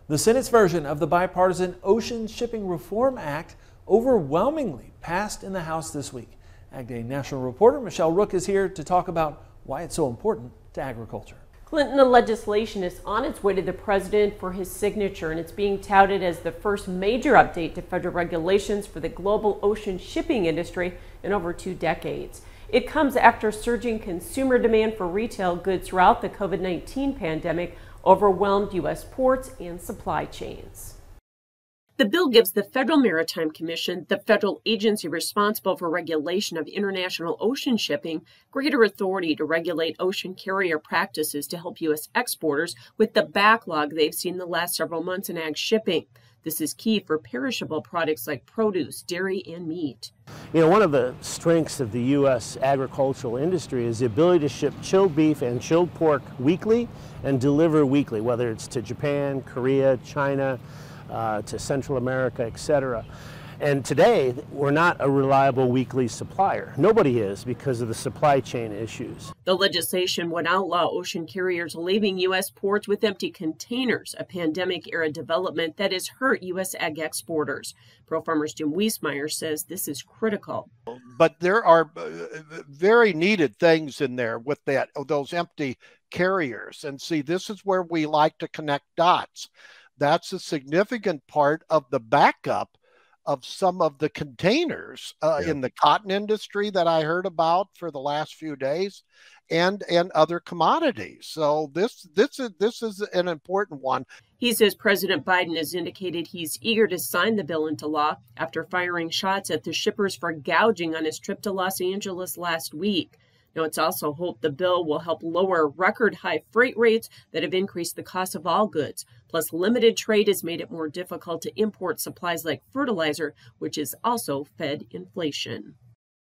The Senate's version of the bipartisan Ocean Shipping Reform Act overwhelmingly passed in the House this week. Ag Day National reporter Michelle Rook is here to talk about why it's so important to agriculture. Clinton, the legislation is on its way to the president for his signature, and it's being touted as the first major update to federal regulations for the global ocean shipping industry in over 2 decades. It comes after surging consumer demand for retail goods throughout the COVID-19 pandemic overwhelmed U.S. ports and supply chains. The bill gives the Federal Maritime Commission, the federal agency responsible for regulation of international ocean shipping, greater authority to regulate ocean carrier practices to help U.S. exporters with the backlog they've seen the last several months in ag shipping. This is key for perishable products like produce, dairy, and meat. You know, one of the strengths of the U.S. agricultural industry is the ability to ship chilled beef and chilled pork weekly and deliver weekly, whether it's to Japan, Korea, China, to Central America, etc. And today, we're not a reliable weekly supplier. Nobody is because of the supply chain issues. The legislation would outlaw ocean carriers leaving U.S. ports with empty containers, a pandemic-era development that has hurt U.S. ag exporters. ProFarmers' Jim Wiesmeyer says this is critical. But there are very needed things in there with those empty carriers. And see, this is where we like to connect dots. That's a significant part of the backup of some of the containers in the cotton industry that I heard about for the last few days, and other commodities. So this is an important one. He says President Biden has indicated he's eager to sign the bill into law after firing shots at the shippers for gouging on his trip to Los Angeles last week. Now, it's also hoped the bill will help lower record-high freight rates that have increased the cost of all goods. Plus, limited trade has made it more difficult to import supplies like fertilizer, which has also fed inflation.